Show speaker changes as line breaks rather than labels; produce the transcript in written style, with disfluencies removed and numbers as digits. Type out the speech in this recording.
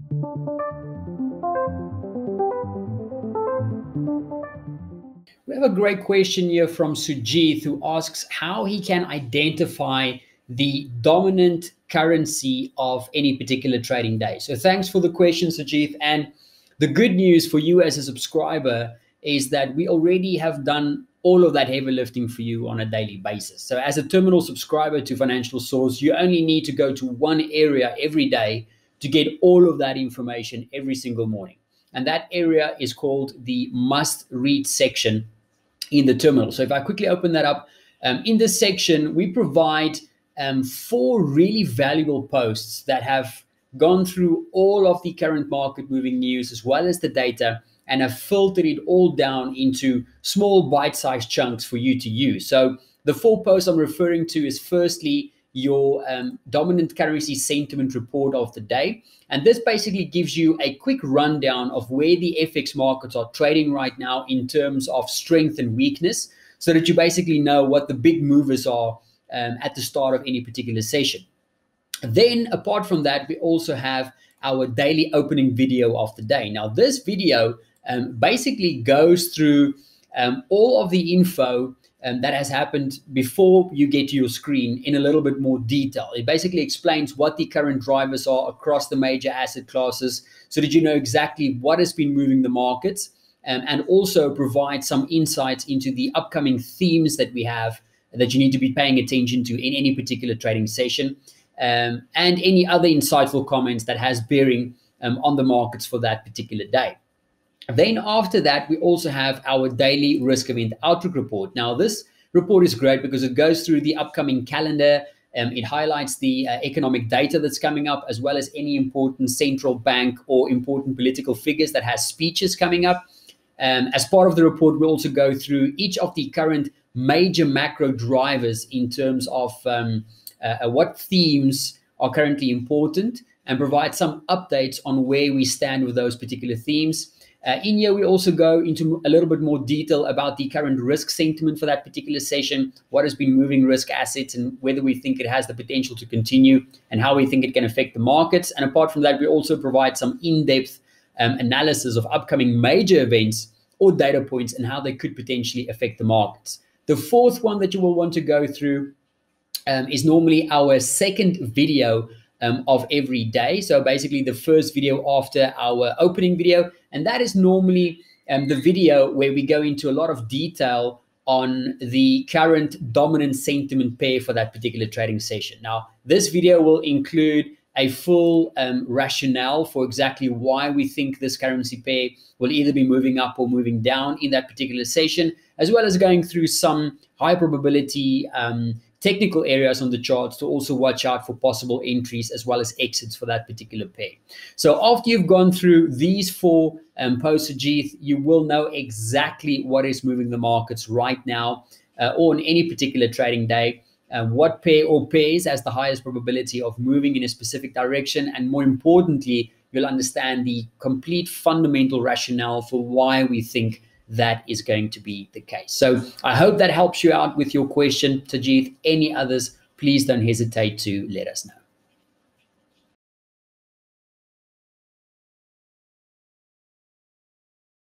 We have a great question here from Sujith, who asks how he can identify the dominant currency of any particular trading day. So thanks for the question, Sujith. And the good news for you as a subscriber is that we already have done all of that heavy lifting for you on a daily basis. So as a terminal subscriber to Financial Source, you only need to go to one area every day to get all of that information every single morning. And that area is called the must read section in the terminal. So if I quickly open that up, in this section, we provide 4 really valuable posts that have gone through all of the current market moving news as well as the data, and have filtered it all down into small bite-sized chunks for you to use. So the 4 posts I'm referring to is firstly your dominant currency sentiment report of the day. And this basically gives you a quick rundown of where the FX markets are trading right now in terms of strength and weakness, so that you basically know what the big movers are at the start of any particular session. Then apart from that, we also have our daily opening video of the day. Now this video basically goes through all of the info that has happened before you get to your screen in a little bit more detail. It basically explains what the current drivers are across the major asset classes, so that you know exactly what has been moving the markets, and also provide some insights into the upcoming themes that we have that you need to be paying attention to in any particular trading session, and any other insightful comments that has bearing on the markets for that particular day. Then after that, we also have our daily risk event outlook report. Now this report is great because it goes through the upcoming calendar. It highlights the economic data that's coming up, as well as any important central bank or important political figures that has speeches coming up. As part of the report, we also go through each of the current major macro drivers in terms of what themes are currently important, and provide some updates on where we stand with those particular themes. In here, we also go into a little bit more detail about the current risk sentiment for that particular session, what has been moving risk assets, and whether we think it has the potential to continue, and how we think it can affect the markets. And apart from that, we also provide some in-depth analysis of upcoming major events or data points and how they could potentially affect the markets. The fourth one that you will want to go through is normally our second video of every day. So basically the first video after our opening video, and that is normally the video where we go into a lot of detail on the current dominant sentiment pair for that particular trading session. Now this video will include a full rationale for exactly why we think this currency pair will either be moving up or moving down in that particular session, as well as going through some high probability technical areas on the charts to also watch out for possible entries as well as exits for that particular pair. So after you've gone through these 4 posts, Sujith, you will know exactly what is moving the markets right now or on any particular trading day, what pair or pairs has the highest probability of moving in a specific direction, and more importantly, you'll understand the complete fundamental rationale for why we think that is going to be the case. So I hope that helps you out with your question, Sujith. Any others, please don't hesitate to let us know.